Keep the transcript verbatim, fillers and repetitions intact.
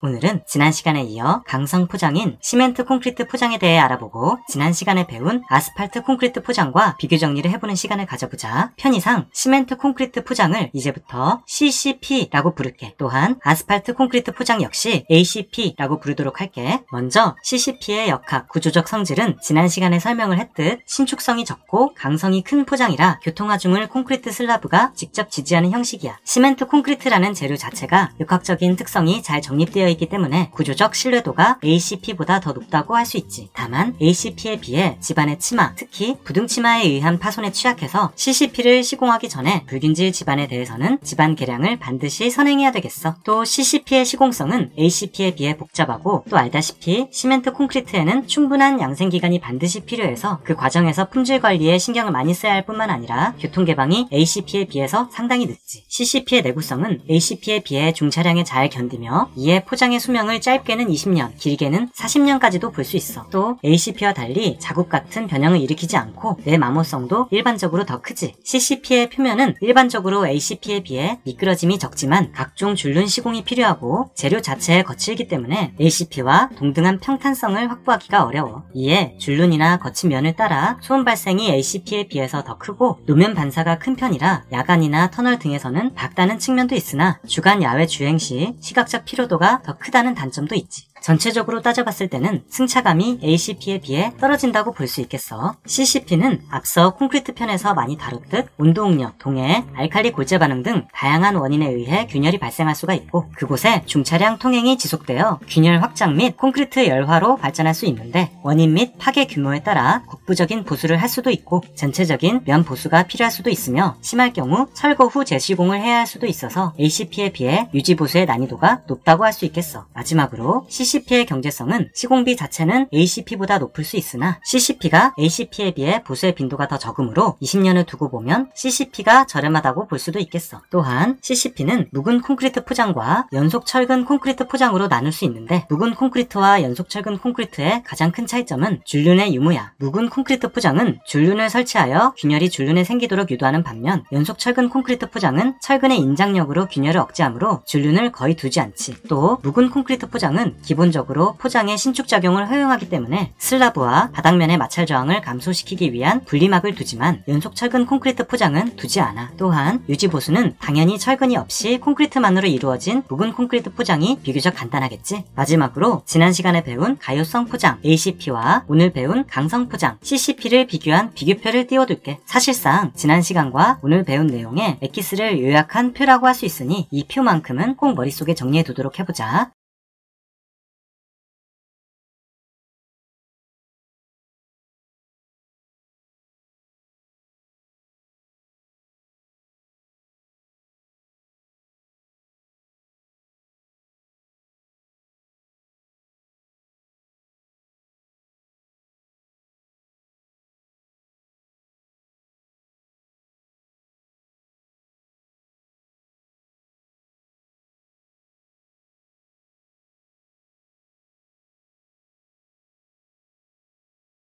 오늘은 지난 시간에 이어 강성 포장인 시멘트 콘크리트 포장에 대해 알아보고 지난 시간에 배운 아스팔트 콘크리트 포장과 비교 정리를 해보는 시간을 가져보자. 편의상 시멘트 콘크리트 포장을 이제부터 씨씨피라고 부를게. 또한 아스팔트 콘크리트 포장 역시 에이씨피라고 부르도록 할게. 먼저 씨씨피의 역학, 구조적 성질은 지난 시간에 설명을 했듯 신축성이 적고 강성이 큰 포장이라 교통하중을 콘크리트 슬라브가 직접 지지하는 형식이야. 시멘트 콘크리트라는 재료 자체가 역학적인 특성이 잘 정립되어 있기 때문에 구조적 신뢰도가 에이씨피보다 더 높다고 할 수 있지. 다만 에이씨피에 비해 집안의 치마, 특히 부등치마에 의한 파손에 취약해서 씨씨피를 시공하기 전에 불균질 집안에 대해서는 집안 개량을 반드시 선행해야 되겠어. 또 씨씨피의 시공성은 에이씨피에 비해 복잡하고 또 알다시피 시멘트 콘크리트에는 충분한 양생기간이 반드시 필요해서 그 과정에서 품질 관리에 신경을 많이 써야 할 뿐만 아니라 교통 개방이 에이씨피에 비해서 상당히 늦지. 씨씨피의 내구성은 에이씨피에 비해 중차량에 잘 견디며 이에 포장의 수명을 짧게는 이십 년, 길게는 사십 년까지도 볼 수 있어. 또 에이씨피와 달리 자국 같은 변형을 일으키지 않고 내마모성도 일반적으로 더 크지. 씨씨피의 표면은 일반적으로 에이씨피에 비해 미끄러짐이 적지만 각종 줄눈 시공이 필요하고 재료 자체에 거칠기 때문에 에이씨피와 동등한 평탄성을 확보하기가 어려워. 이에 줄눈이나 거친 면을 따라 소음 발생이 에이씨피에 비해서 더 크고 노면 반사가 큰 편이라 야간이나 터널 등에서는 밝다는 측면도 있으나 주간 야외 주행 시 시각적 피로도가 더 크다는 단점도 있지. 전체적으로 따져봤을 때는 승차감이 에이씨피에 비해 떨어진다고 볼 수 있겠어. 씨씨피는 앞서 콘크리트 편에서 많이 다뤘듯 온도응력, 동해, 알칼리 골재 반응 등 다양한 원인에 의해 균열이 발생할 수가 있고 그곳에 중차량 통행이 지속되어 균열 확장 및 콘크리트 열화로 발전할 수 있는데 원인 및 파괴 규모에 따라 국부적인 보수를 할 수도 있고 전체적인 면 보수가 필요할 수도 있으며 심할 경우 철거 후 재시공을 해야 할 수도 있어서 에이씨피에 비해 유지 보수의 난이도가 높다고 할 수 있겠어. 마지막으로 씨씨피의 경제성은 시공비 자체는 에이씨피보다 높을 수 있으나 씨씨피가 에이씨피에 비해 보수의 빈도가 더 적으므로 이십 년을 두고 보면 씨씨피가 저렴하다고 볼 수도 있겠어. 또한 씨씨피는 묵은 콘크리트 포장과 연속 철근 콘크리트 포장으로 나눌 수 있는데 묵은 콘크리트와 연속 철근 콘크리트의 가장 큰 차이점은 줄눈의 유무야. 묵은 콘크리트 포장은 줄눈을 설치하여 균열이 줄눈에 생기도록 유도하는 반면 연속 철근 콘크리트 포장은 철근의 인장력으로 균열을 억제하므로 줄눈을 거의 두지 않지. 또 묵은 콘크리트 포장은 기본적으로 포장의 신축작용을 허용하기 때문에 슬라브와 바닥면의 마찰 저항을 감소시키기 위한 분리막을 두지만 연속 철근 콘크리트 포장은 두지 않아. 또한 유지 보수는 당연히 철근이 없이 콘크리트만으로 이루어진 묵은 콘크리트 포장이 비교적 간단하겠지. 마지막으로 지난 시간에 배운 가요성 포장 에이씨피와 오늘 배운 강성 포장 씨씨피를 비교한 비교표를 띄워둘게. 사실상 지난 시간과 오늘 배운 내용에 엑기스를 요약한 표라고 할 수 있으니 이 표만큼은 꼭 머릿속에 정리해두도록 해보자.